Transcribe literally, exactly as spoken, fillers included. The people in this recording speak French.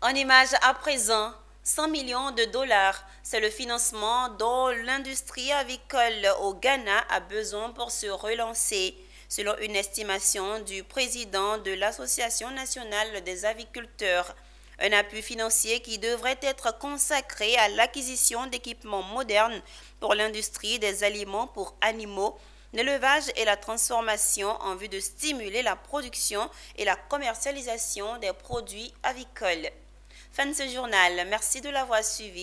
En image à présent, cent millions de dollars, c'est le financement dont l'industrie avicole au Ghana a besoin pour se relancer, selon une estimation du président de l'Association nationale des aviculteurs. Un appui financier qui devrait être consacré à l'acquisition d'équipements modernes pour l'industrie des aliments pour animaux, l'élevage et la transformation en vue de stimuler la production et la commercialisation des produits avicoles. Fin de ce journal. Merci de l'avoir suivi.